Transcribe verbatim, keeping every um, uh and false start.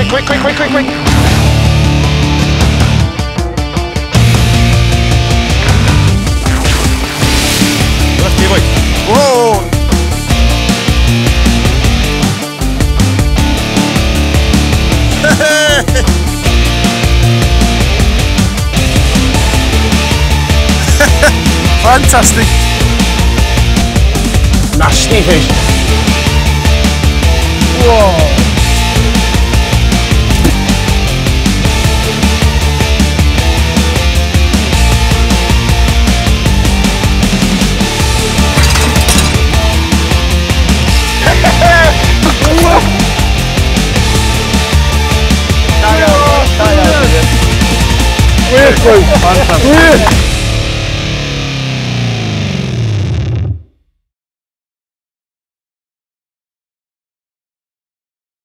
Quick, quick, quick, quick, quick, quick. Lefty boy. Whoa! Fantastic. Nasty fish. Whoa. Weird, fantastic.